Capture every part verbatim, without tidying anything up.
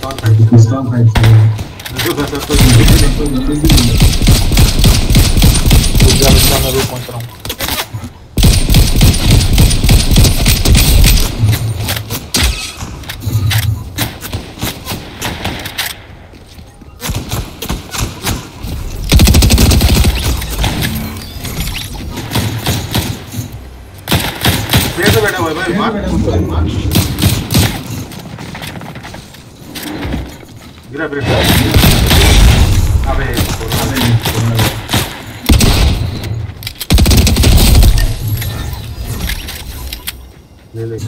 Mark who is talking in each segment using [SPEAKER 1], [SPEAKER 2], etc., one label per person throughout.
[SPEAKER 1] Strong fight देखो बस अब तो
[SPEAKER 2] दूसरा बच्चा मैं भी पहुंच रहा हूँ।
[SPEAKER 1] पेड़ पे बैठा हुआ है भाई, मार मार गिरा ब्रेक। अबे ले ले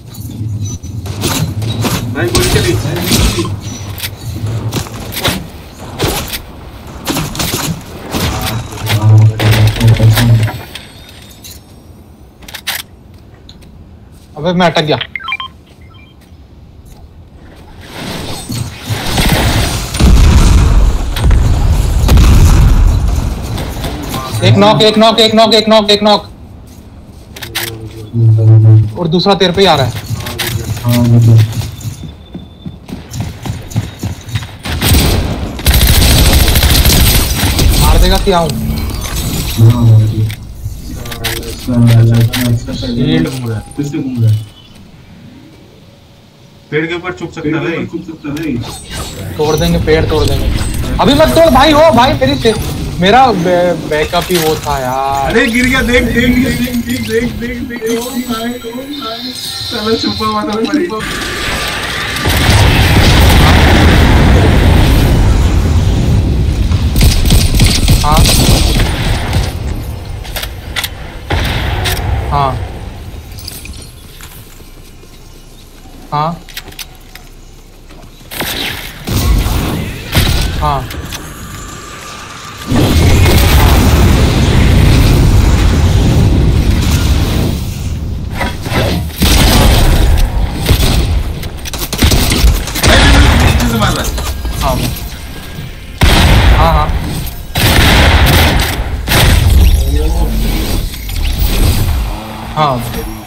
[SPEAKER 1] भाई, गोली चली।
[SPEAKER 2] अबे मैं अटक गया। एक नॉक एक नॉक एक नॉक एक नॉक एक नॉक और दूसरा तेरे पे ही आ रहा है। मार देगा क्या हूँ?
[SPEAKER 1] पेड़ के ऊपर छुप सकता है, छुप सकता है।
[SPEAKER 2] तोड़ देंगे पेड़, तोड़ देंगे। अभी मत तोड़ भाई। हो भाई मेरी से, मेरा बैकअप ही वो था यार।
[SPEAKER 1] अरे गिर गया, देख देख देख देख देख देख देख ओ भाई ओ भाई चलो छुपा हुआ था पड़ी।
[SPEAKER 2] हाँ हाँ हाँ हाँ हाँ हाँ हाँ हाँ